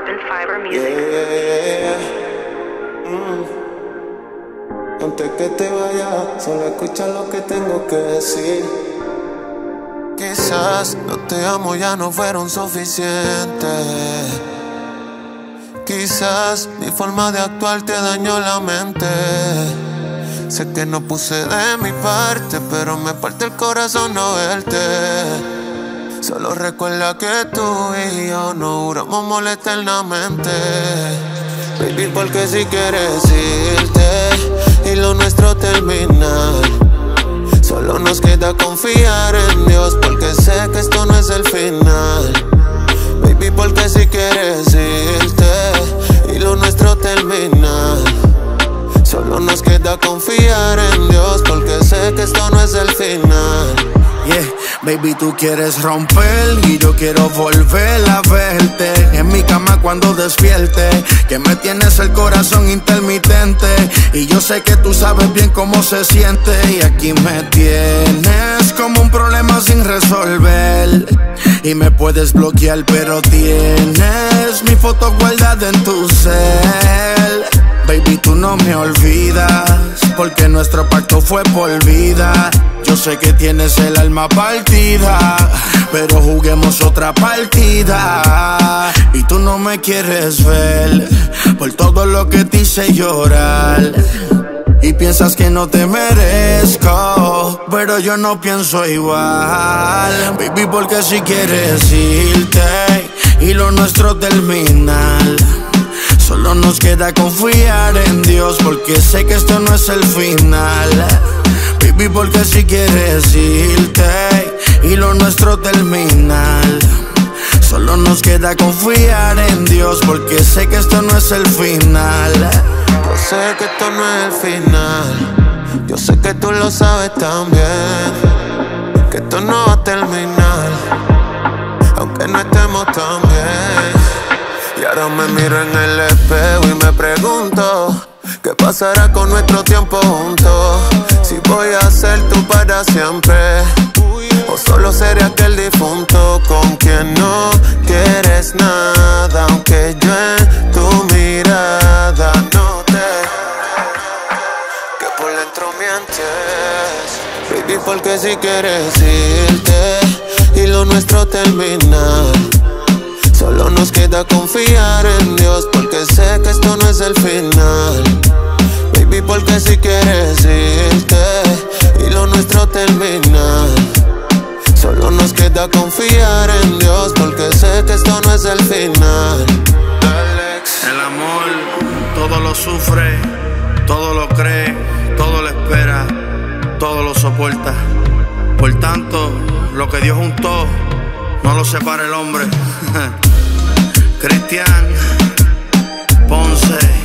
Urban Fiber Music. Antes que te vaya, solo escucha lo que tengo que decir. Quizás no te amo ya no fueron suficientes. Quizás mi forma de actuar te dañó la mente. Sé que no puse de mi parte, pero me parte el corazón no verte. Solo recuerda que tú y yo no duramos molesta eternamente. Baby, porque si quieres irte y lo nuestro terminar, solo nos queda confiar en Dios, porque sé que esto no es el final. Baby, porque si quieres irte y lo nuestro terminar, solo nos queda confiar en Dios, porque sé que esto no es el final. Yeah, baby, tú quieres romper y yo quiero volver a verte en mi cama cuando despierte, que me tienes el corazón intermitente y yo sé que tú sabes bien cómo se siente. Y aquí me tienes como un problema sin resolver y me puedes bloquear, pero tienes mi foto guardada en tu cel. Baby, tú no me olvidas, porque nuestro pacto fue por vida. Yo sé que tienes el alma partida, pero juguemos otra partida. Y tú no me quieres ver por todo lo que te hice llorar. Y piensas que no te merezco, pero yo no pienso igual. Baby, porque si quieres irte y lo nuestro terminar, solo nos queda confiar en Dios, porque sé que esto no es el final. Baby, porque si quieres irte y lo nuestro terminar, solo nos queda confiar en Dios, porque sé que esto no es el final. Yo sé que esto no es el final. Yo sé que tú lo sabes también, que esto no va a terminar, aunque no estemos tan bien. Y ahora me miro en el espejo y me pregunto, ¿qué pasará con nuestro tiempo juntos? Si voy a ser tú para siempre, o solo seré aquel difunto con quien no quieres nada, aunque yo en tu mirada noté que por dentro mientes. Baby, porque si quieres irte y lo nuestro terminar, solo nos queda confiar en Dios, porque sé que esto no es el final. Baby, porque si quieres irte y lo nuestro terminar, solo nos queda confiar en Dios, porque sé que esto no es el final. Alex. El amor todo lo sufre, todo lo cree, todo lo espera, todo lo soporta. Por tanto, lo que Dios juntó, no lo separa el hombre. Cristian Ponce.